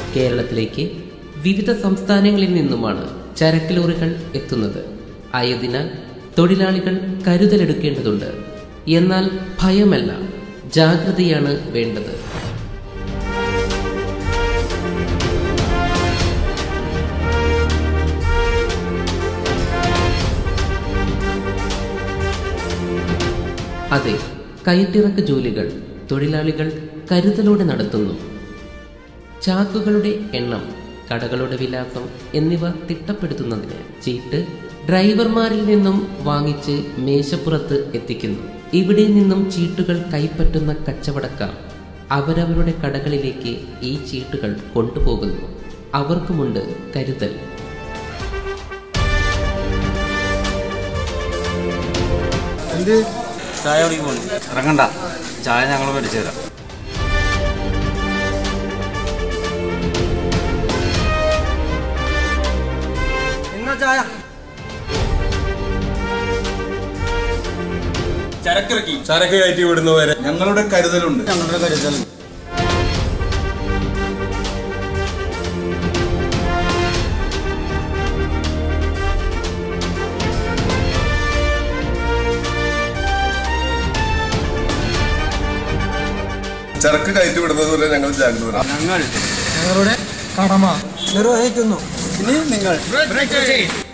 കേരളത്തിലേക്ക് വിവിധ സംസ്ഥാനങ്ങളിൽ നിന്നുമാണ് ചരക്ക് ലോറികൾ എത്തുന്നത്. ആയതിനാൽ തൊഴിലാളികൾ കരുതലെടുക്കേണ്ടതുണ്ട്. എന്നാൽ ഭയമല്ല, ജാഗ്രതയാണ് വേണ്ടത്. അതെ, കയറ്റിറക്ക് ജോലികൾ തൊഴിലാളികൾ കരുതലോടെ നടത്തുന്നു. ചാക്കുകളുടെ എണ്ണം, കടകളുടെ വിലാസം എന്നിവ തിട്ടപ്പെടുത്തുന്നതിന് ചീട്ട് ഡ്രൈവർമാരിൽ നിന്നും വാങ്ങിച്ച് മേശപ്പുറത്ത് എത്തിക്കുന്നു. ഇവിടെ നിന്നും ചീട്ടുകൾ കൈപ്പറ്റുന്ന കച്ചവടക്കാർ അവരവരുടെ കടകളിലേക്ക് ഈ ചീട്ടുകൾ കൊണ്ടുപോകുന്നു. അവർക്കുമുണ്ട് കരുതൽ. ചായ കുടിക്കുമ്പോൾ ഇറങ്ങണ്ട, ചായ ഞങ്ങൾ മേടിച്ചു തരാം. എന്നാ ചായ? ചരക്ക് കയറ്റി വിടുന്നവരെ ഞങ്ങളുടെ കരുതലുണ്ട്. ചരക്ക് കയറ്റി വിടുന്നതുവരെ ഞങ്ങൾ ജാഗ്രത. ഞങ്ങളുടെ കടമ നിർവഹിക്കുന്നു. ഇനി നിങ്ങൾ